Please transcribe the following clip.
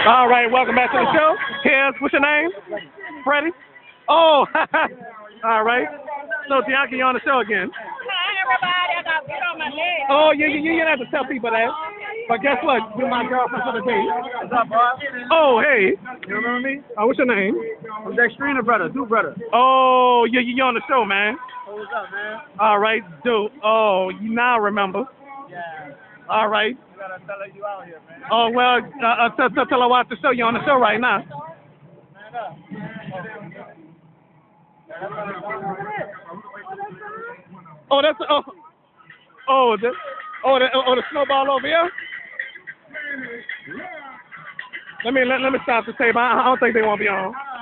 All right, welcome back to the show. Here's, what's your name? Freddie? Oh, all right. So, Bianca, you're on the show again. Hi, everybody. I got feet on my leg. Oh, you didn't have to tell people that. But guess what? You're my girlfriend for the day. What's up, boss? Oh, hey. You remember me? Oh, what's your name? I'm Dextrina, brother. Do brother. Oh, you're on the show, man. Oh, what's up, man? All right, dude. Oh, you now remember. Yeah. All right. You gotta tell her you out here, man. Oh, well, tell her watch the show. You're on the show right now. Man up. Oh, that's the snowball over here. Let me stop the tape. I don't think they won't be on.